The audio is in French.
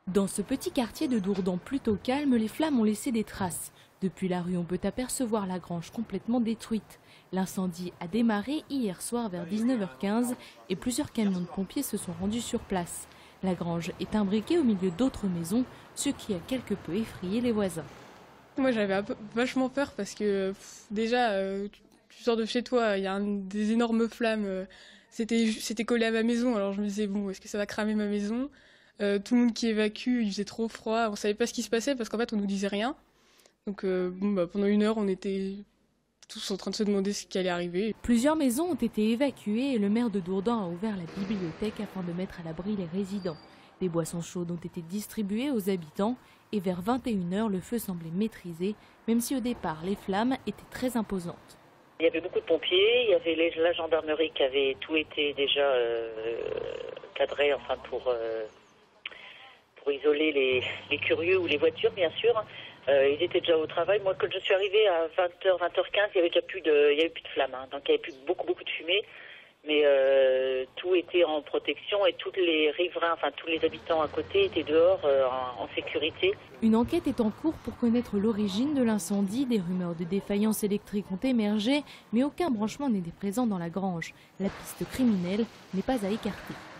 Dans ce petit quartier de Dourdan plutôt calme, les flammes ont laissé des traces. Depuis la rue, on peut apercevoir la grange complètement détruite. L'incendie a démarré hier soir vers 19h15 et plusieurs camions de pompiers se sont rendus sur place. La grange est imbriquée au milieu d'autres maisons, ce qui a quelque peu effrayé les voisins. Moi j'avais vachement peur parce que déjà tu sors de chez toi, il y a des énormes flammes, c'était collé à ma maison, alors je me disais bon, est-ce que ça va cramer ma maison? Tout le monde qui évacue, il faisait trop froid, on savait pas ce qui se passait parce qu'en fait on nous disait rien. Donc pendant 1 heure on était tous en train de se demander ce qui allait arriver. Plusieurs maisons ont été évacuées et le maire de Dourdan a ouvert la bibliothèque afin de mettre à l'abri les résidents. Des boissons chaudes ont été distribuées aux habitants et vers 21h, le feu semblait maîtrisé, même si au départ, les flammes étaient très imposantes. Il y avait beaucoup de pompiers, il y avait la gendarmerie qui avait tout été déjà cadré enfin pour isoler les curieux ou les voitures, bien sûr. Ils étaient déjà au travail. Moi, quand je suis arrivée à 20h, 20h15, il y avait déjà plus de flammes, hein. Donc il y avait plus beaucoup de fumée. Mais tout était en protection et tous les riverains, enfin tous les habitants à côté étaient dehors en sécurité. Une enquête est en cours pour connaître l'origine de l'incendie. Des rumeurs de défaillance électrique ont émergé, mais aucun branchement n'était présent dans la grange. La piste criminelle n'est pas à écarter.